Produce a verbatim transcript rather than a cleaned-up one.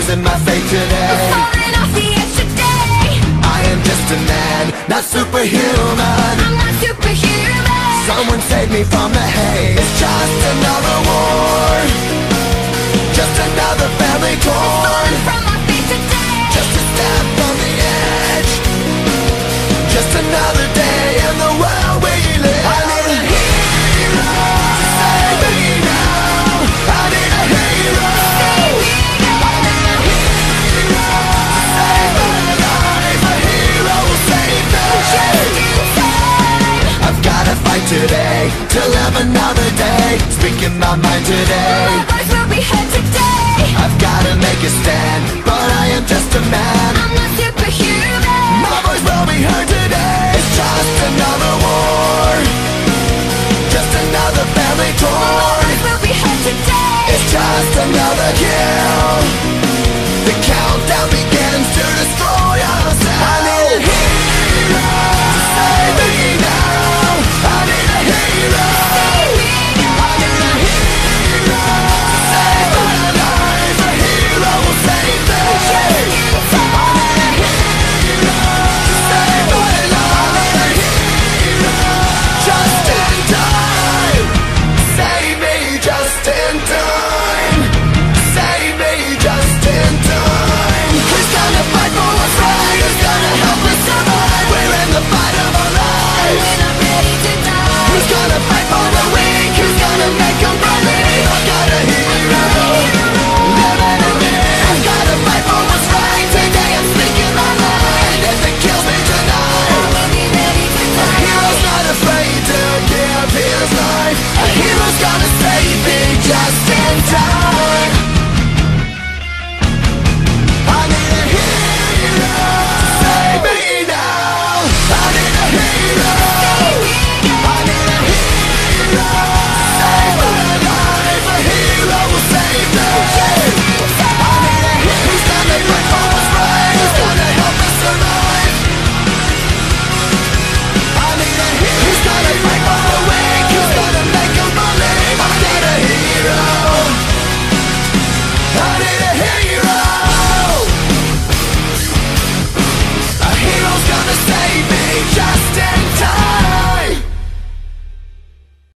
losing my faith today. I'm falling off the edge today. I am just a man, not superhuman. I'm not superhuman. Someone save me from the hate. It's just another war, just another family torn. Falling from my feet today. Just a step from the edge, just another day in the world we live. I need a hero to save me now. I need a hero. Save me now. I need a hero to save my life. A hero will save me. Just in time. I've gotta fight today to live another day, speaking my mind today. My voice will be heard today. I've gotta make a stand, but I am just a man. I'm not superhuman. My voice will be heard today. It's just another war, just another family My torn. voice will be heard today. It's just another kill. The countdown begins.